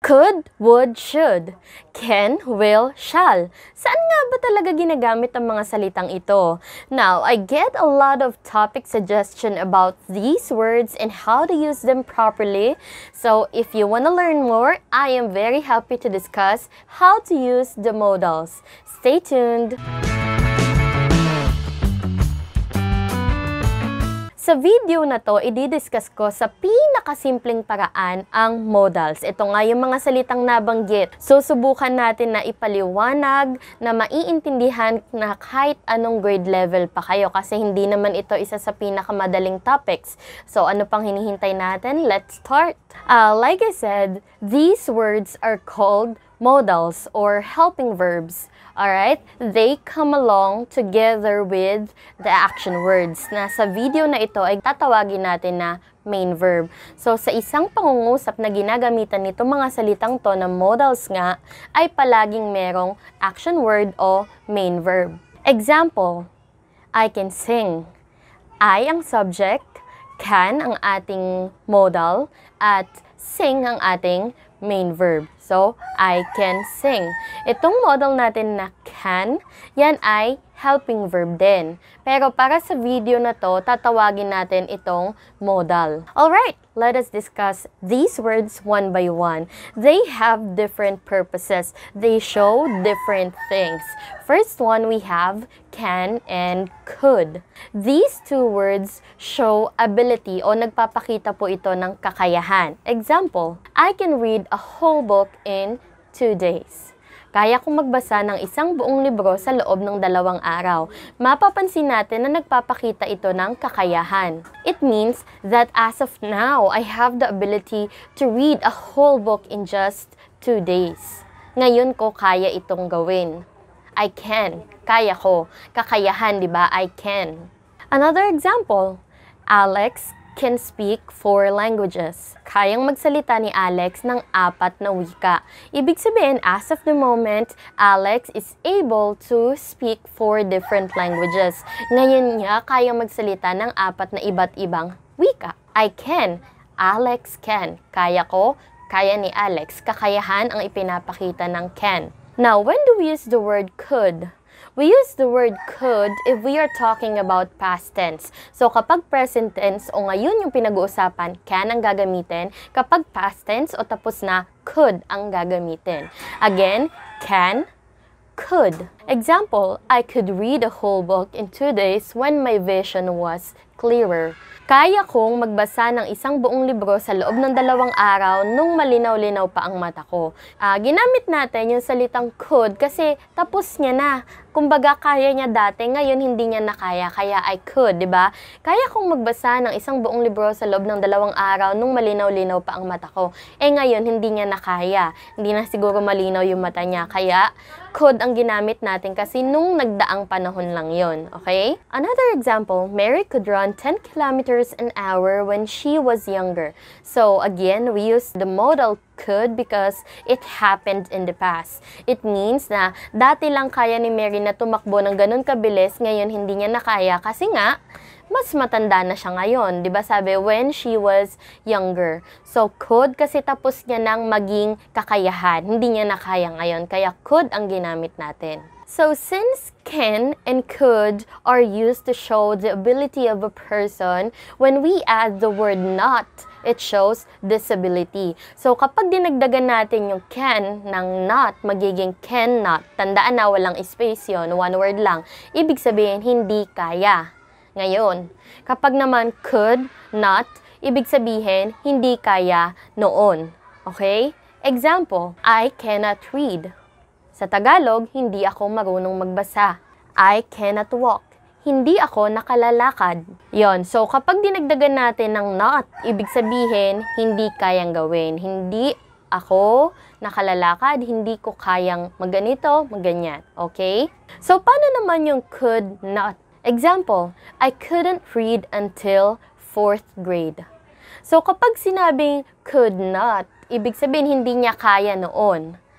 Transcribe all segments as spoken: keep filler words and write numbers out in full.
Could, would, should. Can, will, shall. Saan nga ba talaga ginagamit ang mga salitang ito? Now, I get a lot of topic suggestion about these words and how to use them properly. So, if you want to learn more, I am very happy to discuss how to use the modals. Stay tuned! Sa video na to, i-discuss ko sa pinakasimpleng paraan ang modals. Ito nga yung mga salitang nabanggit. Susubukan natin na ipaliwanag na maiintindihan na kahit anong grade level pa kayo kasi hindi naman ito isa sa pinakamadaling topics. So ano pang hinihintay natin? Let's start! Uh, like I said, these words are called modals or helping verbs. Alright? They come along together with the action words. Na sa video na ito ay tatawagin natin na main verb. So, sa isang pangungusap na ginagamitan nito mga salitang to na modals nga, ay palaging merong action word o main verb. Example, I can sing. I ang subject, can ang ating modal, at sing ang ating main verb. So, I can sing. Itong modal natin na can, yan ay helping verb din. Pero para sa video na to, tatawagin natin itong modal. Alright, let us discuss these words one by one. They have different purposes. They show different things. First one, we have can and could. These two words show ability o nagpapakita po ito ng kakayahan. Example, I can read a whole book in two days. Kaya kong magbasa ng isang buong libro sa loob ng dalawang araw. Mapapansin natin na nagpapakita ito ng kakayahan. It means that as of now, I have the ability to read a whole book in just two days. Ngayon ko kaya itong gawin. I can. Kaya ko. Kakayahan, di ba? I can. Another example, Alex can speak four languages. Kayang magsalita ni Alex ng apat na wika. Ibig sabihin, as of the moment, Alex is able to speak four different languages. Ngayon niya, kayang magsalita ng apat na iba't ibang wika. I can. Alex can. Kaya ko, kaya ni Alex. Kakayahan ang ipinapakita ng can. Now, when do we use the word could? We use the word could if we are talking about past tense. So, kapag present tense o ngayon yung pinag-uusapan, can ang gagamitin. Kapag past tense o tapos na, could ang gagamitin. Again, can, could. Example, I could read a whole book in two days when my vision was clearer. Kaya kong magbasa ng isang buong libro sa loob ng dalawang araw nung malinaw-linaw pa ang mata ko. Uh, ginamit natin yung salitang could kasi tapos niya na. Kumbaga, kaya niya dati, ngayon hindi niya na kaya, kaya I could, di ba? Kaya kong magbasa ng isang buong libro sa loob ng dalawang araw nung malinaw-linaw pa ang mata ko. Eh ngayon, hindi niya na kaya. Hindi na siguro malinaw yung mata niya, kaya could ang ginamit natin kasi nung nagdaang panahon lang yon, okay? Another example, Mary could run ten kilometers an hour when she was younger. So again, we use the modal could because it happened in the past. It means na dati lang kaya ni Mary na tumakbo ng ganun kabilis, ngayon hindi niya na kaya kasi nga mas matanda na siya ngayon. Diba sabi, when she was younger. So, could kasi tapos niya nang maging kakayahan. Hindi niya na kaya ngayon. Kaya could ang ginamit natin. So, since can and could are used to show the ability of a person, when we add the word not, it shows disability. So, kapag dinagdagan natin yung can ng not, magiging cannot. Tandaan na walang space yun, one word lang. Ibig sabihin, hindi kaya. Ngayon, kapag naman could, not, ibig sabihin, hindi kaya noon. Okay? Example, I cannot read. Sa Tagalog, hindi ako marunong magbasa. I cannot walk. Hindi ako nakalalakad. Yon. So, kapag dinagdagan natin ng not, ibig sabihin, hindi kayang gawin. Hindi ako nakalalakad, hindi ko kayang magganito, magganyan. Okay? So, paano naman yung could not? Example, I couldn't read until fourth grade. So, kapag sinabing could not, ibig sabihin, hindi niya kaya noon.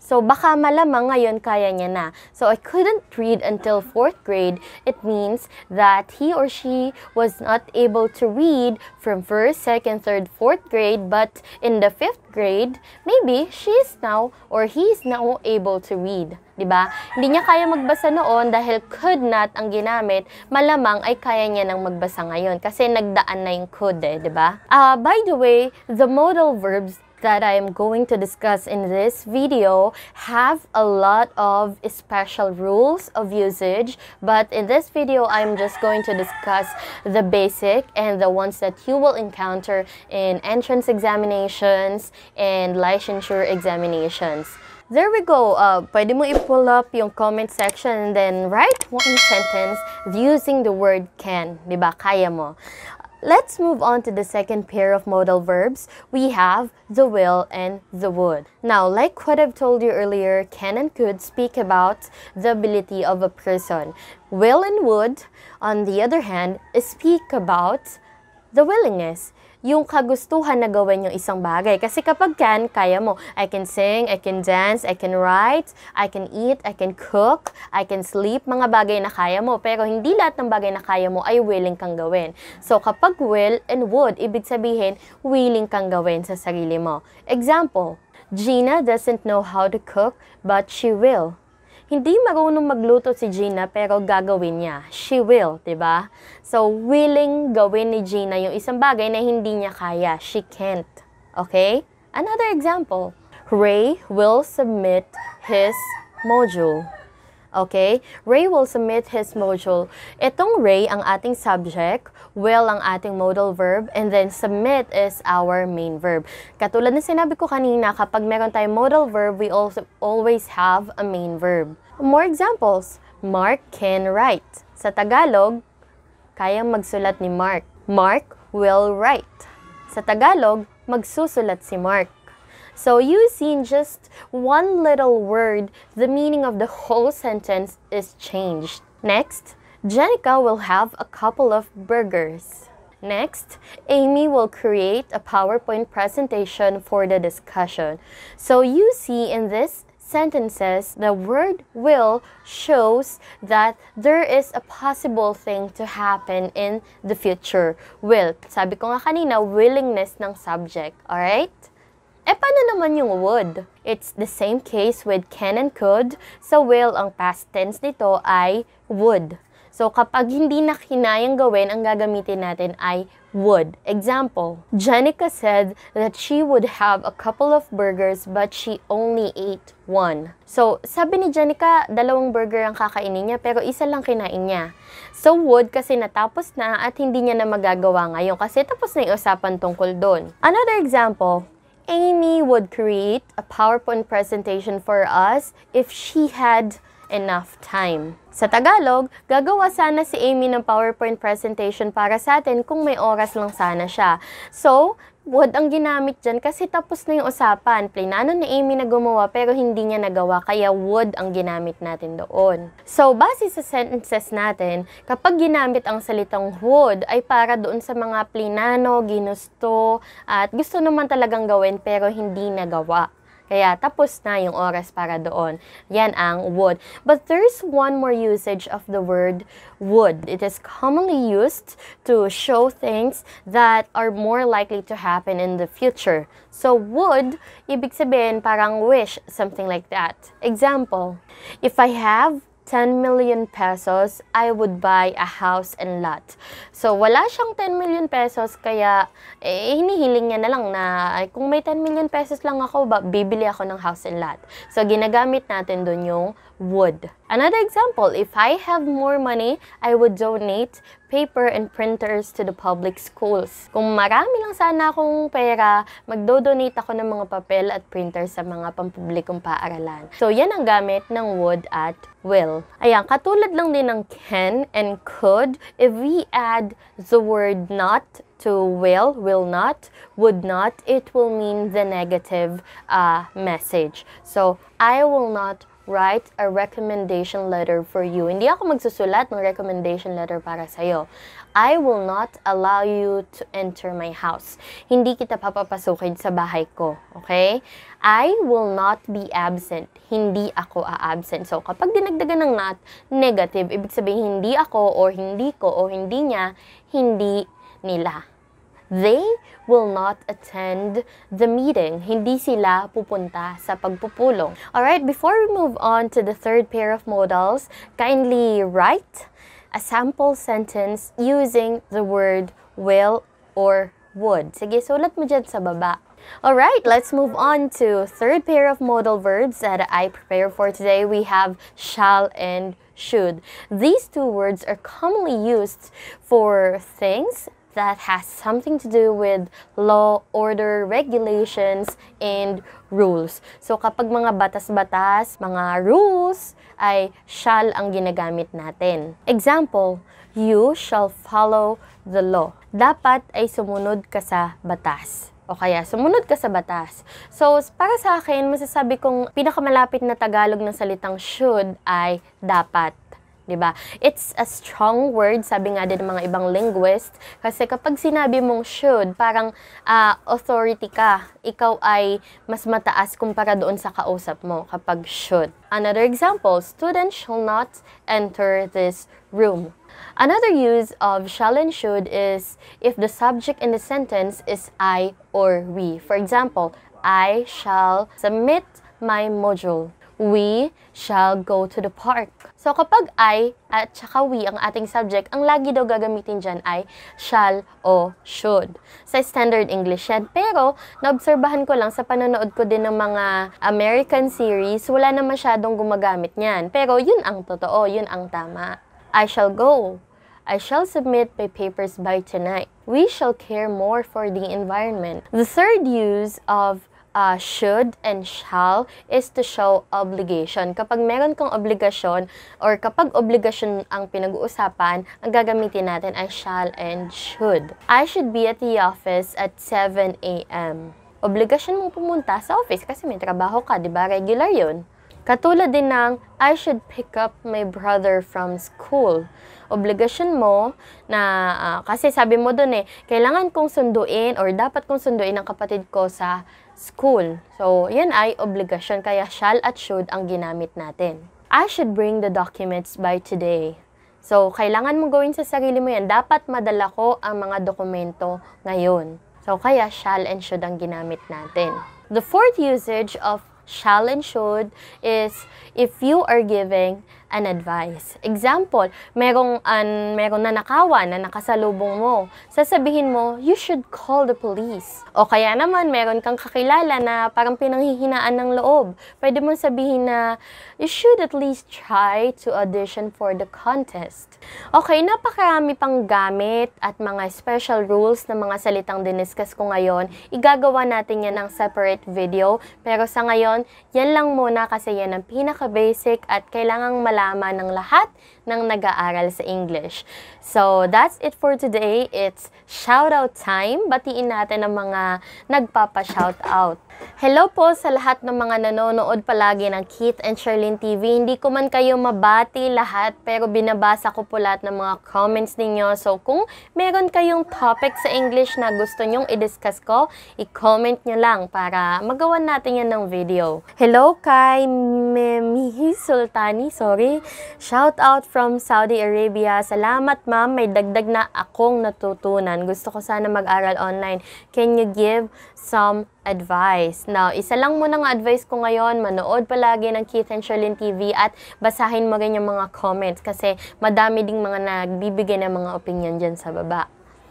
So, baka malamang ngayon kaya niya na. So, I couldn't read until fourth grade. It means that he or she was not able to read from first, second, third, fourth grade, but in the fifth grade, maybe she is now or he is now able to read. Diba? Hindi niya kaya magbasa noon dahil could not ang ginamit, malamang ay kaya niya nang magbasa ngayon kasi nagdaan na yung could eh, diba? Uh, by the way, the modal verbs that I am going to discuss in this video have a lot of special rules of usage, but in this video I'm just going to discuss the basic and the ones that you will encounter in entrance examinations and licensure examinations. There we go. Uh, pwede mo i-pull up yung comment section and then write one sentence using the word can. Diba? Kaya mo. Let's move on to the second pair of modal verbs. We have the will and the would. Now, like what I've told you earlier, can and could speak about the ability of a person. Will and would, on the other hand, speak about the willingness. Yung kagustuhan na gawin yung isang bagay. Kasi kapag can, kaya mo. I can sing, I can dance, I can write, I can eat, I can cook, I can sleep. Mga bagay na kaya mo. Pero hindi lahat ng bagay na kaya mo ay willing kang gawin. So kapag will and would, ibig sabihin, willing kang gawin sa sarili mo. Example, Gina doesn't know how to cook, but she will. Hindi marunong magluto si Gina pero gagawin niya. She will, diba? So, willing gawin ni Gina yung isang bagay na hindi niya kaya. She can't. Okay? Another example. Ray will submit his module. Okay? Ray will submit his module. Itong Ray ang ating subject, will ang ating modal verb, and then submit is our main verb. Katulad ng sinabi ko kanina, kapag meron tayong modal verb, we also always have a main verb. More examples. Mark can write. Sa Tagalog, kayang magsulat ni Mark. Mark will write. Sa Tagalog, magsusulat si Mark. So you see in just one little word, the meaning of the whole sentence is changed. Next, Jenica will have a couple of burgers. Next, Amy will create a PowerPoint presentation for the discussion. So you see in this sentences, the word will shows that there is a possible thing to happen in the future. Will. Sabi ko nga kanina, willingness ng subject. Alright? Eh, paano naman yung would? It's the same case with can and could. So, will, ang past tense nito ay would. So, kapag hindi na kinayang gawin, ang gagamitin natin ay would. Example, Jenica said that she would have a couple of burgers but she only ate one. So, sabi ni Jenica, dalawang burger ang kakainin niya pero isa lang kinain niya. So, would kasi natapos na at hindi niya na magagawa ngayon kasi tapos na yung usapan tungkol doon. Another example, Amy would create a PowerPoint presentation for us if she had enough time. Sa Tagalog, gagawa sana si Amy ng PowerPoint presentation para sa atin kung may oras lang sana siya. So, would ang ginamit dyan kasi tapos na yung usapan. Plinano ni Amy na gumawa pero hindi niya nagawa kaya would ang ginamit natin doon. So, base sa sentences natin, kapag ginamit ang salitang would ay para doon sa mga plinano, ginusto, at gusto naman talagang gawin pero hindi nagawa. Kaya tapos na yung oras para doon. Yan ang would. But there's one more usage of the word would. It is commonly used to show things that are more likely to happen in the future. So would, ibig sabihin parang wish, something like that. Example, if I have ten million pesos, I would buy a house and lot. So, wala siyang ten million pesos, kaya eh, hinihiling niya na lang na ay, kung may ten million pesos lang ako, ba, bibili ako ng house and lot. So, ginagamit natin dun yung would. Another example, if I have more money, I would donate paper and printers to the public schools. Kung marami lang sana akong pera, magdo-donate ako ng mga papel at printers sa mga pampublikong paaralan. So, yan ang gamit ng would at will. Ayan, katulad lang din ng can and could, if we add the word not to will, will not, would not, it will mean the negative uh, message. So, I will not write a recommendation letter for you. Hindi ako magsusulat ng recommendation letter para sa'yo. I will not allow you to enter my house. Hindi kita papapasukin sa bahay ko. Okay? I will not be absent. Hindi ako a-absent. So, kapag dinagdagan ng not, negative, ibig sabihin hindi ako or hindi ko o hindi niya, hindi nila. They will not attend the meeting. Hindi sila pupunta sa pagpupulong. Alright, before we move on to the third pair of modals, kindly write a sample sentence using the word will or would. Sige, sulat mo dyan sa baba. Alright, let's move on to third pair of modal verbs that I prepared for today. We have shall and should. These two words are commonly used for things that has something to do with law, order, regulations, and rules. So, kapag mga batas-batas, mga rules, ay shall ang ginagamit natin. Example, you shall follow the law. Dapat ay sumunod ka sa batas. O kaya, sumunod ka sa batas. So, para sa akin, masasabi kong pinakamalapit na Tagalog ng salitang should ay dapat. Diba? It's a strong word, sabi nga din ng mga ibang linguist, kasi kapag sinabi mong should, parang uh, authority ka. Ikaw ay mas mataas kumpara doon sa kausap mo kapag should. Another example, students shall not enter this room. Another use of shall and should is if the subject in the sentence is I or we. For example, I shall submit my module. We shall go to the park. So, kapag I at saka we ang ating subject, ang lagi daw gagamitin dyan ay shall o should. Sa standard English yan. Pero, naobserbahan ko lang sa panonood ko din ng mga American series, wala na masyadong gumagamit niyan. Pero, yun ang totoo, yun ang tama. I shall go. I shall submit my papers by tonight. We shall care more for the environment. The third use of Uh, should and shall is to show obligation. Kapag meron kang obligasyon or kapag obligasyon ang pinag-uusapan, ang gagamitin natin ay shall and should. I should be at the office at seven a m Obligasyon mong pumunta sa office kasi may trabaho ka, di ba? Regular yun. Katulad din ng, I should pick up my brother from school. Obligasyon mo na, uh, kasi sabi mo dun eh, kailangan kong sunduin or dapat kong sunduin ang kapatid ko sa school. So, yan ay obligasyon, kaya shall at should ang ginamit natin. I should bring the documents by today. So, kailangan mong gawin sa sarili mo yan. Dapat madala ko ang mga dokumento ngayon. So, kaya shall and should ang ginamit natin. The fourth usage of shall and should is if you are giving an advice. Example, merong, an, merong nanakawan na nakasalubong mo. Sasabihin mo, you should call the police. O kaya naman, meron kang kakilala na parang pinanghihinaan ng loob. Pwede mong sabihin na, you should at least try to audition for the contest. Okay, napakarami pang gamit at mga special rules na mga salitang diniscuss ko ngayon. Igagawa natin yan ng separate video. Pero sa ngayon, yan lang muna kasi yan ang pinaka-basic at kailangang malaman ng lahat ng nag-aaral sa English. So, that's it for today. It's shoutout time. Batiin natin ang mga nagpapa-shoutout. Hello po sa lahat ng mga nanonood palagi ng Keith and Charlene T V. Hindi ko man kayo mabati lahat, pero binabasa ko po lahat ng mga comments ninyo. So, kung meron kayong topic sa English na gusto nyong i-discuss ko, i-comment nyo lang para magawa natin yan ng video. Hello kay Memihi Sultani, sorry. Shout out from Saudi Arabia. Salamat ma'am, may dagdag na akong natutunan. Gusto ko sana mag-aral online. Can you give some advice? Now, isa lang muna ng advice ko ngayon, manood palagi ng Keith and Charlene T V at basahin mo rin yung mga comments kasi madami ding mga nagbibigay ng mga opinion dyan sa baba.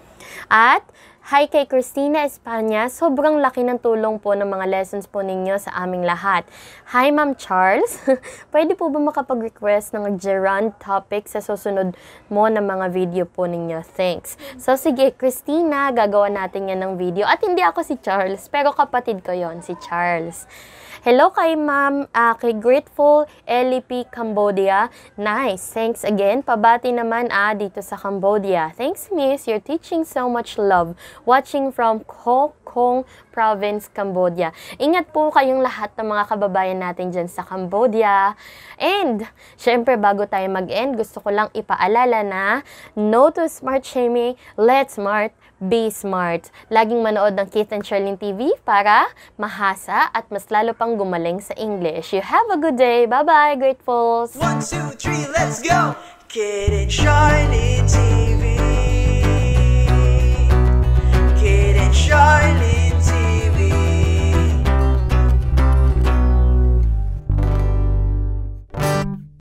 At, hi kay Christina Espanya, sobrang laki ng tulong po ng mga lessons po ninyo sa aming lahat. Hi Ma'am Charles, pwede po ba makapag-request ng gerund topic sa susunod mo ng mga video po ninyo? Thanks. So sige, Christina, gagawa natin yan ng video. At hindi ako si Charles, pero kapatid ko yon, si Charles. Hello kay Ma'am, uh, kay Grateful L P Cambodia. Nice, thanks again. Pabati naman ah, dito sa Cambodia. Thanks Miss, you're teaching so much love watching from Kokong Province, Cambodia. Ingat po kayong lahat ng mga kababayan natin dyan sa Cambodia. And, syempre, bago tayo mag-end, gusto ko lang ipaalala na no to smart shaming, let's smart, be smart. Laging manood ng Keith and Charlene T V para mahasa at mas lalo pang gumaling sa English. You have a good day. Bye-bye, gratefuls! One, two, three, let's go! Keith and Charlene T V. Keith and Charlene.